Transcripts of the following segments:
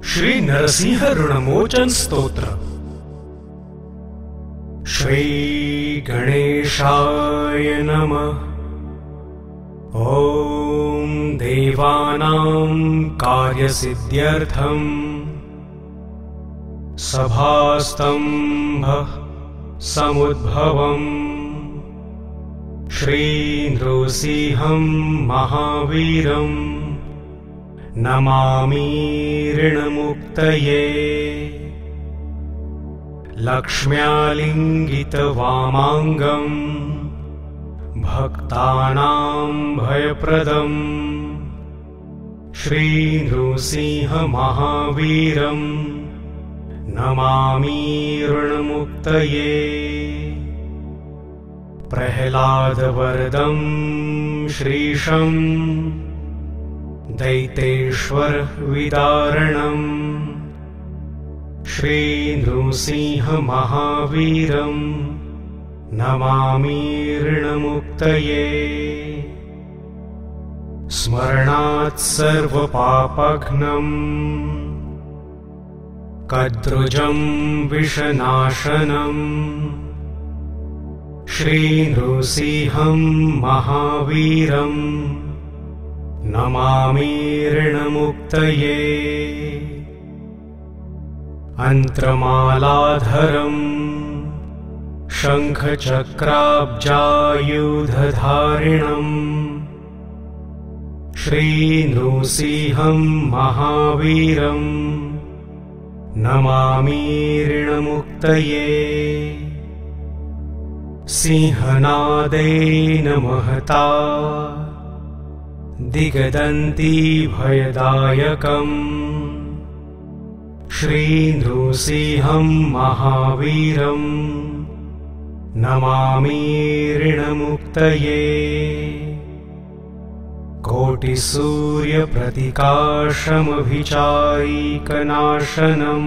श्री नरसिंह ऋणमोचन स्तोत्र। श्री गणेशाय नमः। ॐ देवानां कार्यसिद्ध्यर्थं सभास्तम्भः समुद्भवम् श्री नृसिंहं महावीरं नमामि ऋणमुक्तये। लक्ष्म्यालिङ्गितवामाङ्गं भक्तानां भयप्रदं श्री नृसिंह महावीरं नमामि ऋणमुक्तये। प्रह्लादवरदं श्रीशं दैतेश्वर विदारणं श्री नृसिंह महावीरं नमामि ऋणमुक्तये। स्मरणात् सर्वपापघ्नं कद्रुजं विषनाशनं श्री नृसिंहं महावीरं नमामि ऋणमुक्तये। अन्त्रमालाधरं शङ्खचक्राब्जायुधधारिणं श्री नृसिंहं महावीरं नमामि ऋणमुक्तये। सिंहनादेन महता दिगदन्ति भयदायकम् श्री नृसिंहं महावीरं नमामि ऋणमुक्तये। कोटिसूर्यप्रतिकाशमभिचारिकनाशनं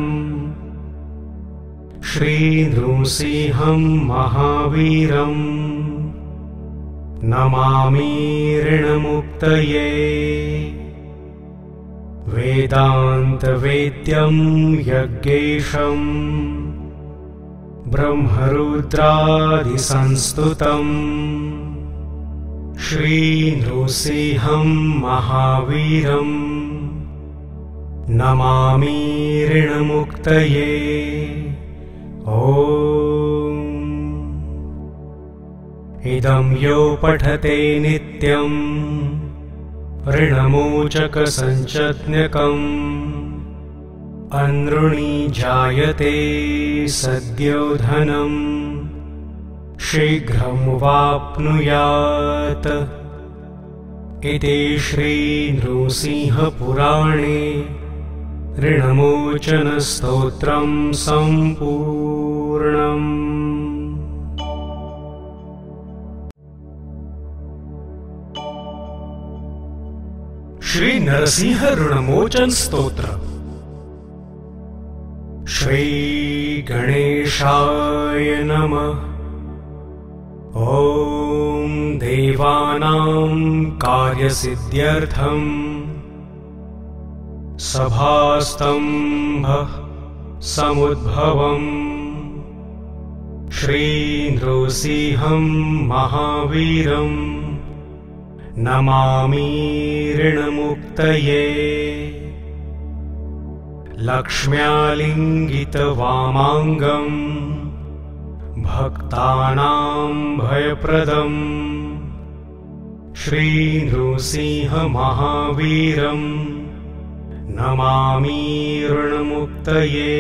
श्री नृसिंहं महावीरं नमामि ऋणमुक्तये। वेदान्तवेद्यं यज्ञेशं ब्रह्मरुद्रादिसंस्तुतं श्री नृसिंहं महावीरं नमामि ऋणमुक्तये। ॐ इदं यो पठते नित्यं ऋणमोचकसञ्चत्न्यकम् अनृणी जायते सद्यो धनं शीघ्रं वाप्नुयात्। इति श्री नृसिंहपुराणे ऋणमोचनस्तोत्रं सम्पूर्णम्। श्री नरसिंह ऋणमोचन स्तोत्र। श्री गणेशाय नमः। ॐ देवानां कार्यसिद्ध्यर्थं सभास्तम्भः समुद्भवम् श्री नृसिंहं महावीरं नमामि ऋणमुक्तये। लक्ष्म्यालिङ्गितवामाङ्गं भक्तानां भयप्रदं श्री नृसिंह महावीरं नमामि ऋणमुक्तये।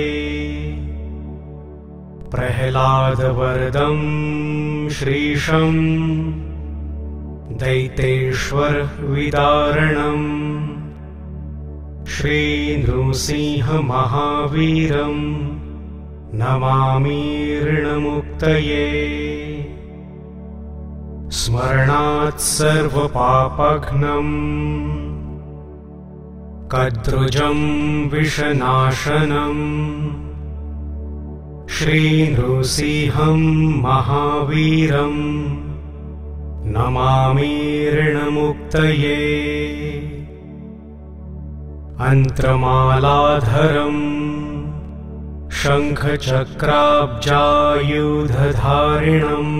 प्रह्लादवरदं श्रीशं दैतेश्वर विदारणं श्री नृसिंह महावीरं नमामि ऋणमुक्तये। स्मरणात् सर्वपापघ्नं कद्रुजं विषनाशनं श्री नृसिंहं महावीरं नमामि ऋणमुक्तये। अन्त्रमालाधरम् शङ्खचक्राब्जायुधधारिणम्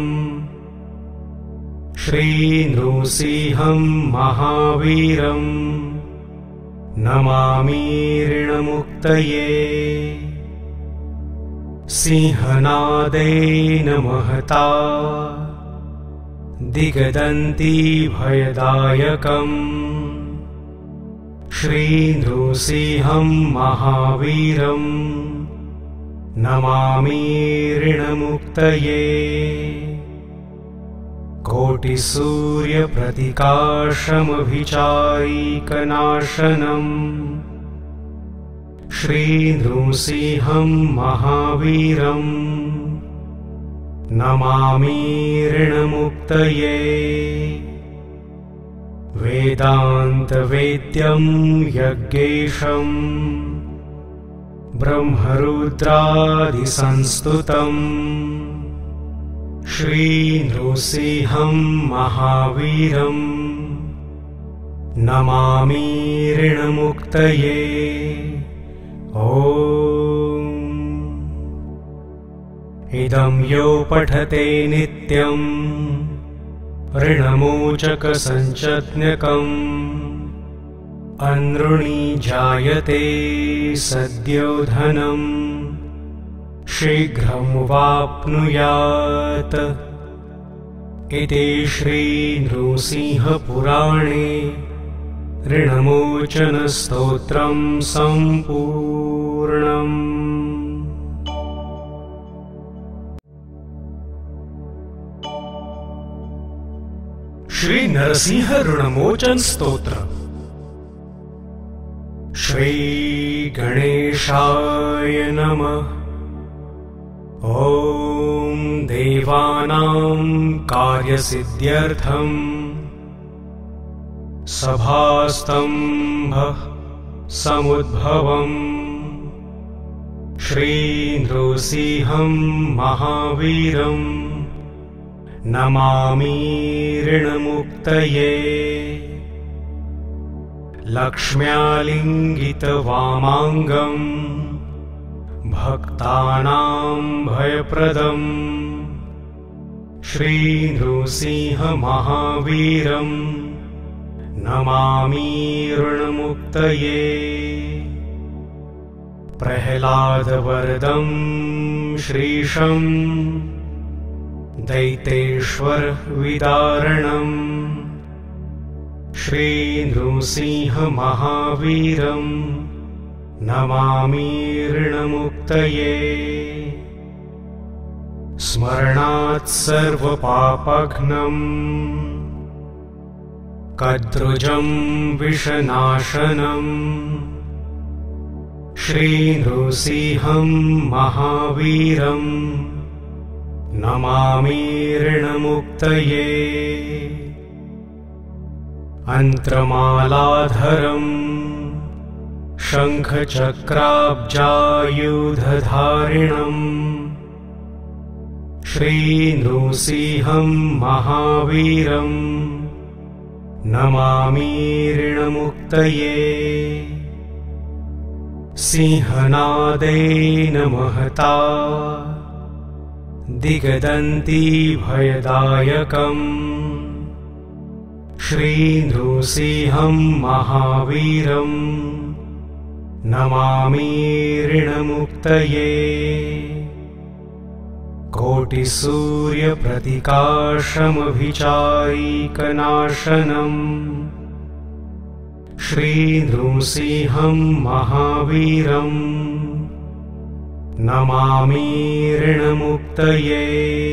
श्रीनृसिंहं महावीरम् नमामि ऋणमुक्तये। सिंहनादेन महता दिग्दन्ति भयदायकम् श्रीनृसिंहं महावीरम् नमामि ऋणमुक्तये। कोटिसूर्यप्रतिकाशमभिचारिकनाशनम् श्रीनृसिंहं महावीरम् नमामि ऋणमुक्तये। वेदान्तवेद्यं यज्ञेशम् ब्रह्मरुद्रादिसंस्तुतम् श्रीनृसिंहं महावीरम् नमामि ऋणमुक्तये। ॐ इदं यो पठते नित्यम् ऋणमोचकसञ्चज्ञकम् अनृणी जायते सद्यो धनम् शीघ्रं वाप्नुयात्। इति श्रीनृसिंहपुराणे ऋणमोचनस्तोत्रं सम्पूर्णम्। श्री नरसिंह ऋणमोचन स्तोत्र। श्री गणेशाय नमः। ॐ देवानां कार्यसिद्ध्यर्थं सभास्तम्भः समुद्भवम् श्रीनृसिंहं महावीरम् नमामि ऋणमुक्तये। लक्ष्म्यालिङ्गितवामाङ्गम् भक्तानां भयप्रदम् श्रीनृसिंह महावीरम् नमामि ऋणमुक्तये। प्रह्लादवरदं श्रीशं दैतेश्वर विदारणम् श्रीनृसिंह महावीरम् नमामि ऋणमुक्तये। स्मरणात् सर्वपापघ्नम् कद्रुजं विषनाशनम् श्रीनृसिंहं महावीरम् नमामि ऋणमुक्तये। अन्त्रमालाधरम् शङ्खचक्राब्जायुधधारिणम् श्रीनृसिंहं महावीरम् नमामि ऋणमुक्तये। सिंहनादेन महता दिग्दन्ति भयदायकम् श्रीनृसिंहं महावीरम् नमामि ऋणमुक्तये। कोटिसूर्यप्रतिकाशमभिचारिकनाशनम् श्रीनृसिंहं महावीरम् नमामि ऋणमुक्तये।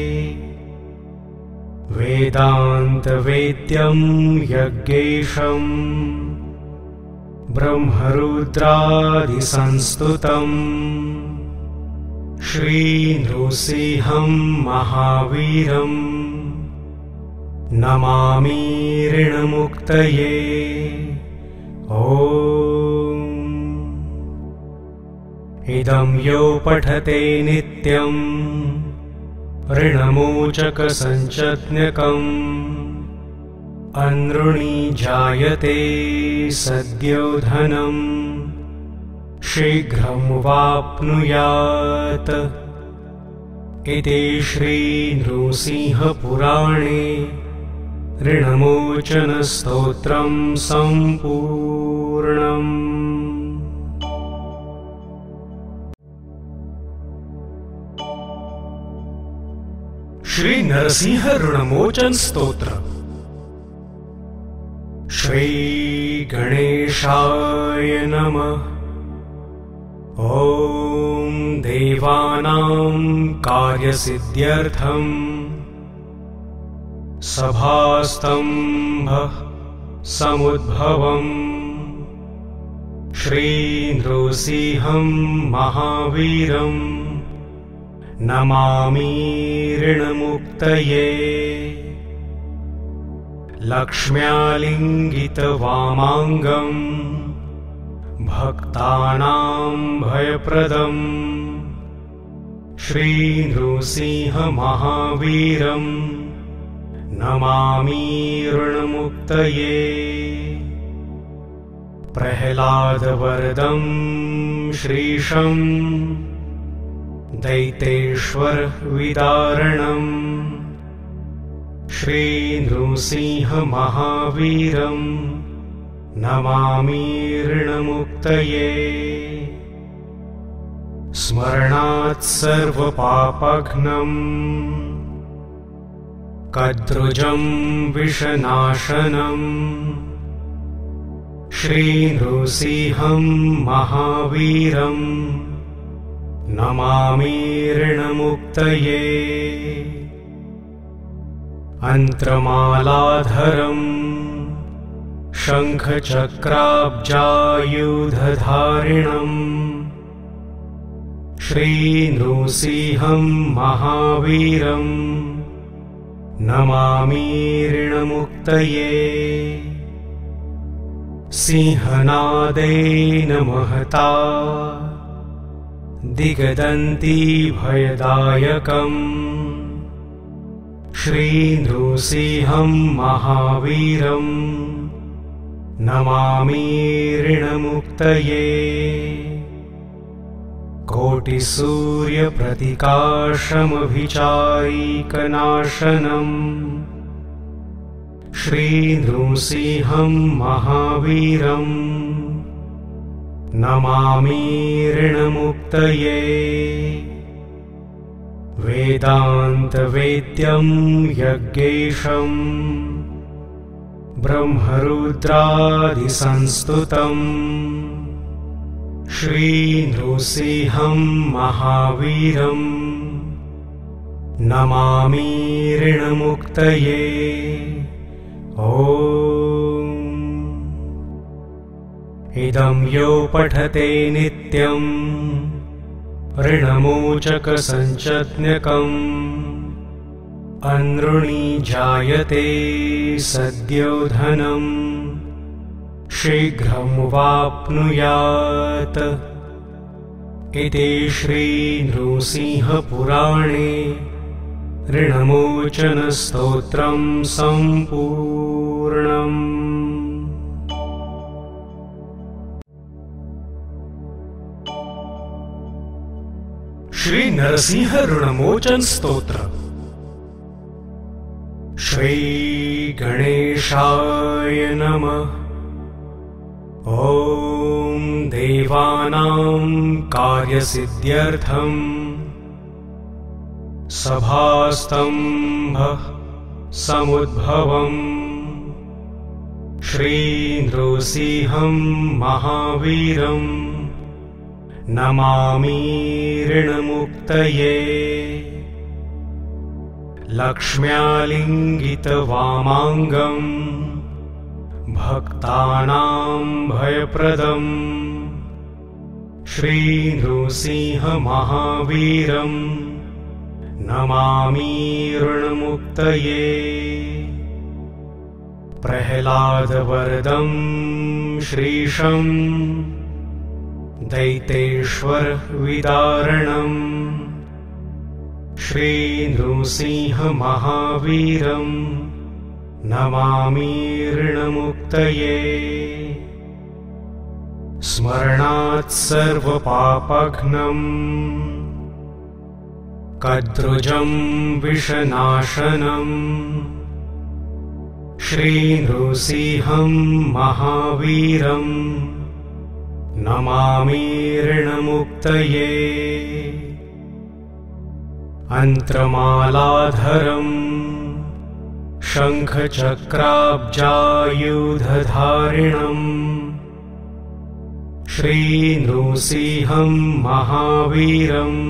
वेदान्तवेद्यं यज्ञेशम् ब्रह्मरुद्रादिसंस्तुतम् श्रीनृसिंहं महावीरम् नमामि ऋणमुक्तये। ॐ इदं यो पठते नित्यम् ऋणमोचकसञ्चज्ञकम् अनृणी जायते सद्यो धनम् शीघ्रं वाप्नुयात् इति श्रीनृसिंहपुराणे ऋणमोचनस्तोत्रं सम्पूर्णम्। श्री नरसिंह ऋणमोचन स्तोत्र। श्री गणेशाय नमः। ॐ देवानां कार्यसिद्ध्यर्थं सभास्तम्भः समुद्भवम् श्रीनृसिंहं महावीरम् नमामि ऋणमुक्तये। लक्ष्म्यालिङ्गितवामाङ्गम् भक्तानां भयप्रदम् श्रीनृसिंहमहावीरम् नमामि ऋणमुक्तये। प्रह्लादवरदं श्रीशम् दैतेश्वरविदारणम् श्रीनृसिंहमहावीरम् नमामि ऋणमुक्तये। स्मरणात् सर्वपापघ्नम् कद्रुजं विषनाशनम् श्रीनृसिंहं महावीरम् नमामि ऋणमुक्तये। अन्त्रमालाधरम् शङ्खचक्राब्जायुधधारिणम् श्रीनृसिंहं महावीरम् नमामि ऋणमुक्तये। सिंहनादेन महता दिगदन्ति भयदायकम् श्रीनृसिंहं महावीरम् नमामि ऋणमुक्तये। कोटिसूर्यप्रतिकाशमभिचारिकनाशनम् श्रीनृसिंहं महावीरम् नमामि ऋणमुक्तये। वेदान्तवेद्यं यज्ञेशम् ब्रह्मरुद्रादिसंस्तुतम् श्रीनृसिंहं महावीरम् नमामि ऋणमुक्तये। ॐ इदं यो पठते नित्यं ऋणमोचकसञ्चत्न्यकम् अनृणी जायते सद्यो धनम् शीघ्रं वाप्नुयात् इति श्रीनृसिंहपुराणे ऋणमोचनस्तोत्रं सम्पूर्णम्। श्री नरसिंह ऋणमोचन स्तोत्र। श्री गणेशाय नमः। ॐ देवानां कार्यसिद्ध्यर्थं सभास्तम्भः समुद्भवम् श्रीनृसिंहं महावीरम् नमामि ऋणमुक्तये। लक्ष्म्यालिङ्गितवामाङ्गम् भक्तानां भयप्रदम् श्रीनृसिंहमहावीरम् नमामि ऋणमुक्तये। प्रह्लादवरदं श्रीशम् दैतेश्वरविदारणम् श्रीनृसिंहमहावीरम् नमामि ऋणमुक्तये। स्मरणात् सर्वपापघ्नम् कद्रुजं विषनाशनम् श्रीनृसिंहं महावीरम् नमामि ऋणमुक्तये। अन्त्रमालाधरम् शङ्खचक्राब्जायुधधारिणम् श्रीनृसिंहं महावीरम्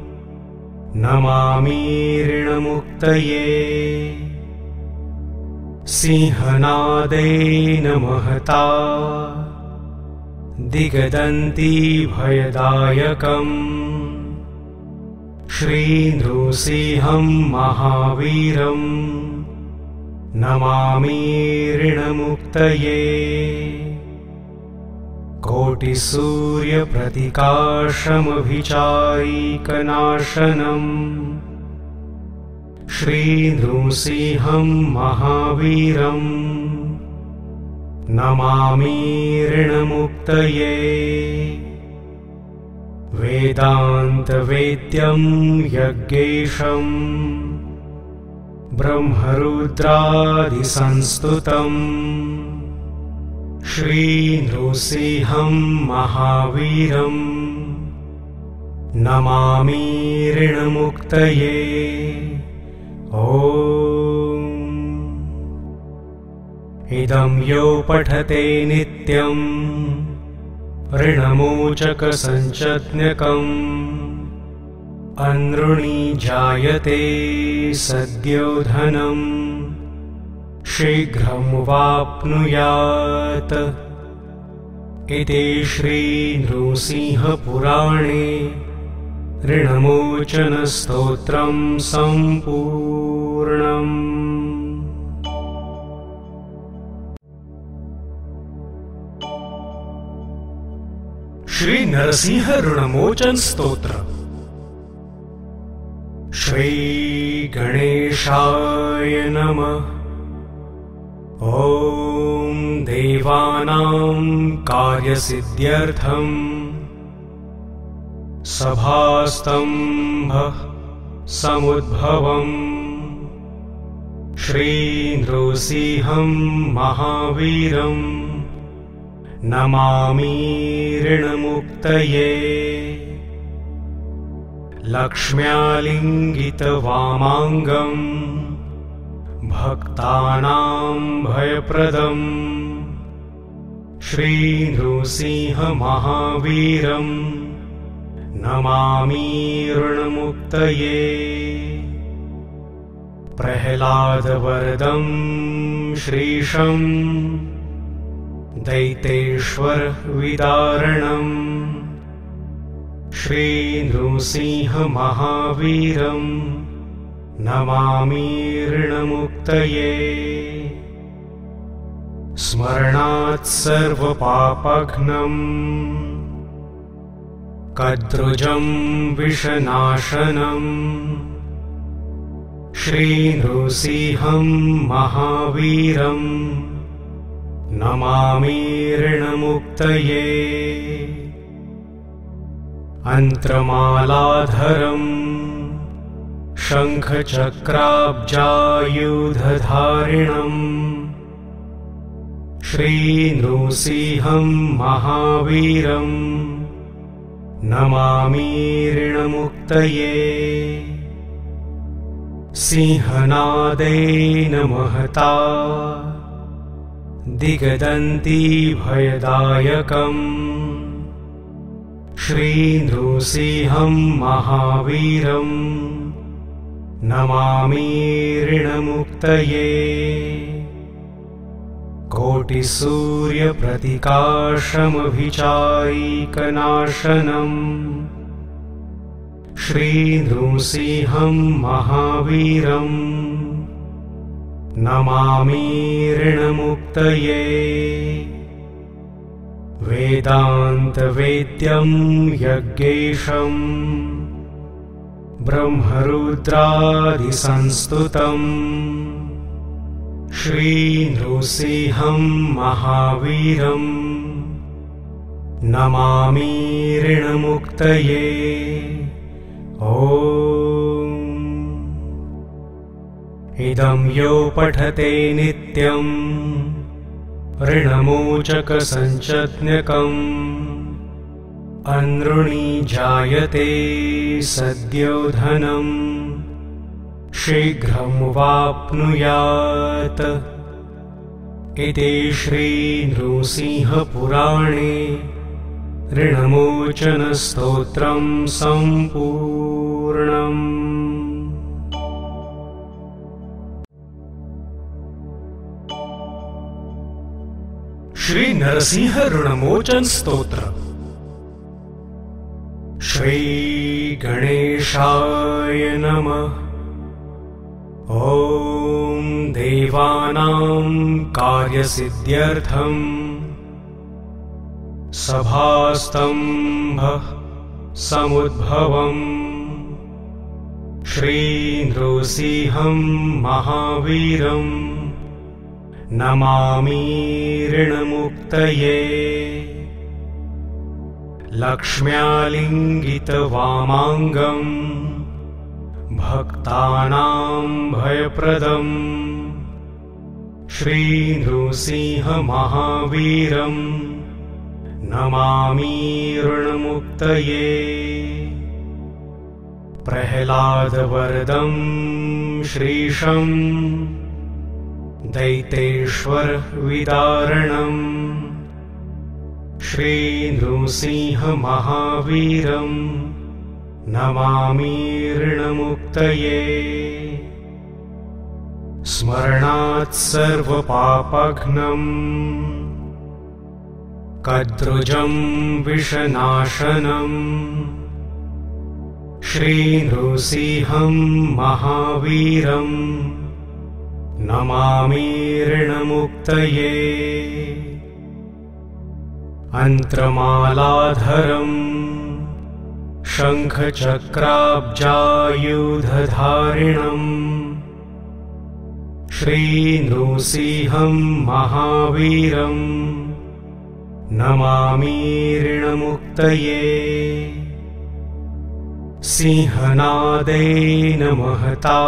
नमामि ऋणमुक्तये। सिंहनादेन महता दिगदन्ति भयदायकम् श्रीनृसिंहं महावीरम् नमामि ऋणमुक्तये। कोटिसूर्यप्रतिकाशमभिचारिकनाशनम् श्रीनृसिंहं महावीरम् नमामि ऋणमुक्तये। वेदान्तवेद्यं यज्ञेशम् ब्रह्मरुद्रादिसंस्तुतम् श्रीनृसिंहं महावीरम् नमामि ऋणमुक्तये। ॐ इदं यो पठते नित्यम् ऋणमोचकसञ्चज्ञकम् अनृणी जायते सद्यो धनम् शीघ्रं वाप्नुयात्। इति श्रीनृसिंहपुराणे ऋणमोचनस्तोत्रं सम्पूर्णम्। श्री नरसिंह ऋणमोचन स्तोत्र। श्री गणेशाय नमः। ॐ देवानां कार्यसिद्ध्यर्थं सभास्तम्भः समुद्भवम् श्रीनृसिंहं महावीरम् नमामि ऋणमुक्तये। लक्ष्म्यालिङ्गितवामाङ्गम् भक्तानां भयप्रदम् श्रीनृसिंह महावीरम् नमामि ऋणमुक्तये। प्रह्लादवरदं श्रीशं दैतेश्वर विदारणम् श्रीनृसिंह महावीरम् नमामि ऋणमुक्तये। स्मरणात् सर्वपापघ्नम् कद्रुजं विषनाशनम् श्रीनृसिंहं महावीरम् नमामि ऋणमुक्तये। अन्त्रमालाधरम् शङ्खचक्राब्जायुधधारिणम् श्रीनृसिंहं महावीरम् नमामि ऋणमुक्तये। सिंहनादेन महता दिगदन्ति भयदायकम् श्रीनृसिंहं महावीरम् नमामि ऋणमुक्तये। कोटिसूर्यप्रतिकाशमभिचारिकनाशनम् श्रीनृसिंहं महावीरम् नमामि ऋणमुक्तये। वेदान्तवेद्यं यज्ञेशम् ब्रह्मरुद्रादिसंस्तुतम् श्रीनृसिंहं महावीरम् नमामि ऋणमुक्तये। ॐ इदं यो पठते नित्यं ऋणमोचकसञ्चज्ञकम् अनृणी जायते सद्यो धनम् शीघ्रं वाप्नुयात्। इति श्रीनृसिंहपुराणे ऋणमोचनस्तोत्रं सम्पूर्णम्। श्री नरसिंह ऋणमोचन स्तोत्र। श्री गणेशाय नमः। ॐ देवानां कार्यसिद्ध्यर्थं सभास्तम्भः समुद्भवम् श्रीनृसिंहं महावीरं नमामि ऋणमुक्तये। लक्ष्म्यालिङ्गितवामाङ्गम् भक्तानां भयप्रदम् श्रीनृसिंहमहावीरं नमामि ऋणमुक्तये। प्रह्लादवरदं श्रीशं दैतेश्वरविदारणम् श्रीनृसिंहमहावीरं नमामि ऋणमुक्तये। स्मरणात् सर्वपापघ्नम् कद्रुजं विषनाशनम् श्रीनृसिंहं महावीरं नमामि ऋणमुक्तये। अन्त्रमालाधरम् शङ्खचक्राब्जायुधधारिणम् श्रीनृसिंहं महावीरं नमामि ऋणमुक्तये। सिंहनादेन महता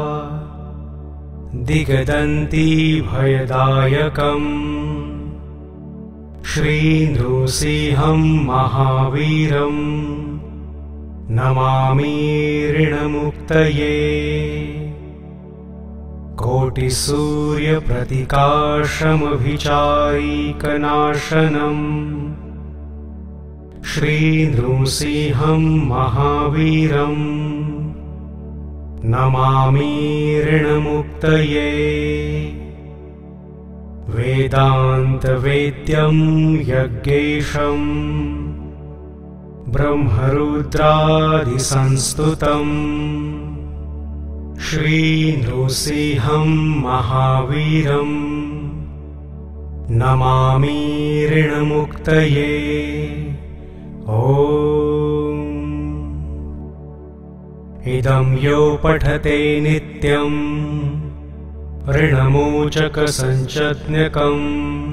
दिग्दन्ति भयदायकम् श्रीनृसिंहं महावीरं नमामि ऋणमुक्तये। कोटिसूर्यप्रतिकाशमभिचारिकनाशनम् श्रीनृसिंहं महावीरं नमामि ऋणमुक्तये। वेदान्तवेद्यं यज्ञेशम् ब्रह्मरुद्रादिसंस्तुतम् श्रीनृसिंहं महावीरं नमामि ऋणमुक्तये। ॐ इदं यो पठते नित्यं ऋणमोचकसञ्चज्ञकम्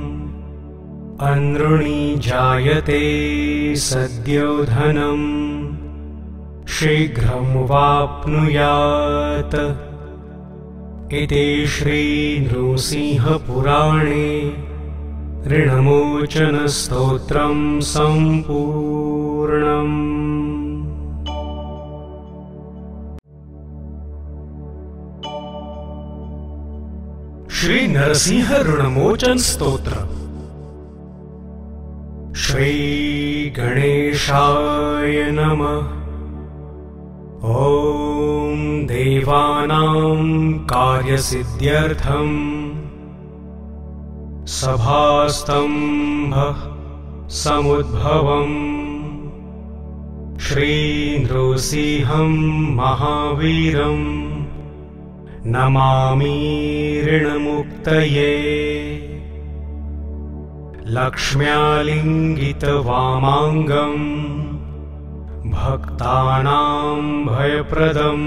अनृणी जायते सद्यो धनम् शीघ्रं वाप्नुयात्। इति श्रीनृसिंहपुराणे ऋणमोचनस्तोत्रं सम्पूर्णम्। श्री नरसिंह ऋणमोचन स्तोत्र। श्री गणेशाय नमः। ॐ देवानां कार्यसिद्ध्यर्थं सभास्तम्भः समुद्भवम् श्रीनृसिंहं महावीरं नमामि ऋणमुक्तये। लक्ष्म्यालिङ्गितवामाङ्गम् भक्तानां भयप्रदम्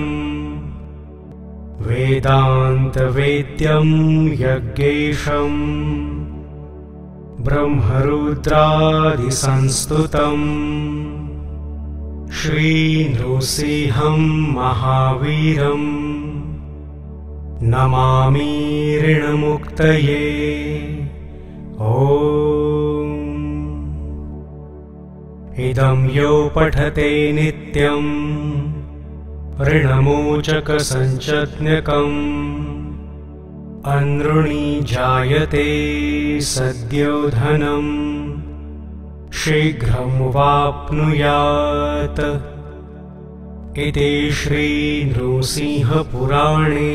वेदान्तवेद्यं यज्ञेशम् ब्रह्मरुद्रादिसंस्तुतम् श्रीनृसिंहं महावीरम् नमामि ऋणमुक्तये। ॐ इदं यो पठते नित्यम् ऋणमोचकसञ्चज्ञकम् अनृणी जायते सद्यो धनम् शीघ्रं वाप्नुयात्। इति श्रीनृसिंहपुराणे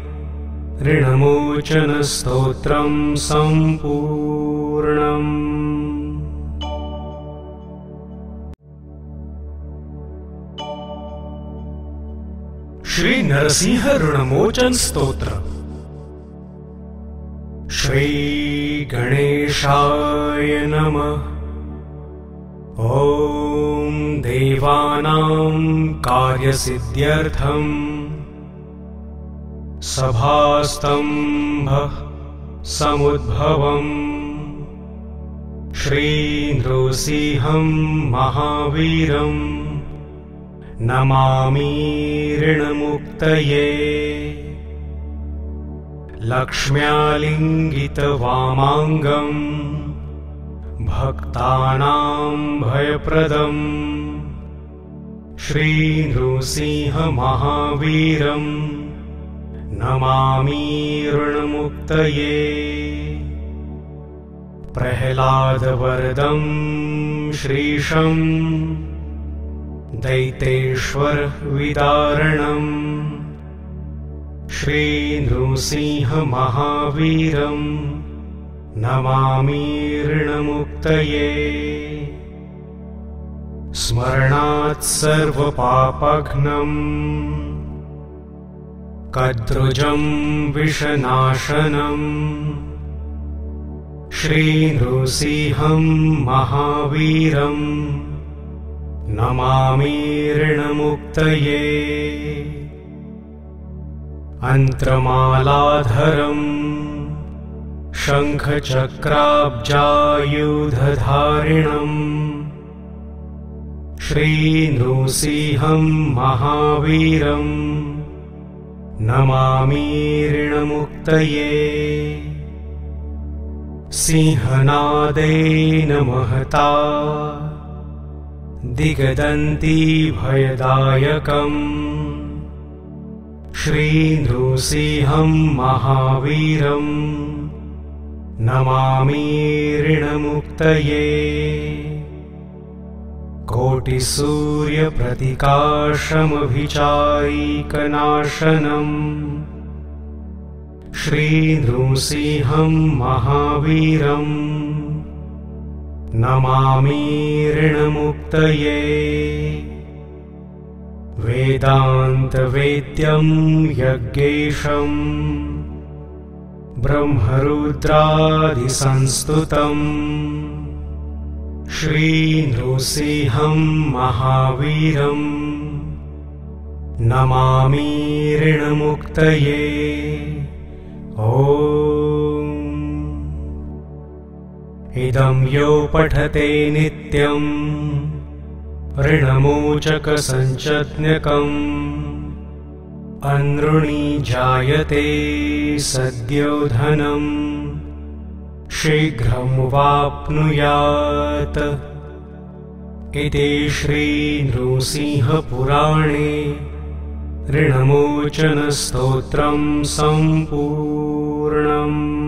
ऋणमोचनस्तोत्रं सम्पूर्णम्। श्री नरसिंह ऋणमोचन स्तोत्र। श्री गणेशाय नमः। ॐ देवानां कार्यसिद्ध्यर्थं सभास्तम्भः समुद्भवम् श्रीनृसिंहं महावीरम् नमामि ऋणमुक्तये। लक्ष्म्यालिङ्गितवामाङ्गम् भक्तानां भयप्रदम् श्रीनृसिंहमहावीरम् नमामि ऋणमुक्तये। प्रह्लादवरदं श्रीशं दैतेश्वरविदारणम् श्रीनृसिंहमहावीरम् नमामि ऋणमुक्तये। स्मरणात् सर्वपापघ्नम् कद्रुजं विषनाशनम् श्रीनृसिंहं महावीरम् नमामि ऋणमुक्तये। अन्त्रमालाधरम् शङ्खचक्राब्जायुधधारिणम् श्रीनृसिंहं महावीरम् नमामि ऋणमुक्तये। सिंहनादेन महता दिगदन्ति भयदायकम् श्रीनृसिंहं महावीरम् नमामि ऋणमुक्तये। कोटिसूर्यप्रतिकाशमभिचारिकनाशनम् श्रीनृसिंहं महावीरम् नमामि ऋणमुक्तये। वेदान्तवेद्यं यज्ञेशम् ब्रह्मरुद्रादिसंस्तुतम् श्रीनृसिंहं महावीरम् नमामि ऋणमुक्तये। ॐ इदं यो पठते नित्यम् ऋणमोचकसञ्चज्ञकम् अनृणी जायते सद्यो धनम् शीघ्रं वाप्नुयात्। इति श्रीनृसिंहपुराणे ऋणमोचनस्तोत्रं सम्पूर्णम्।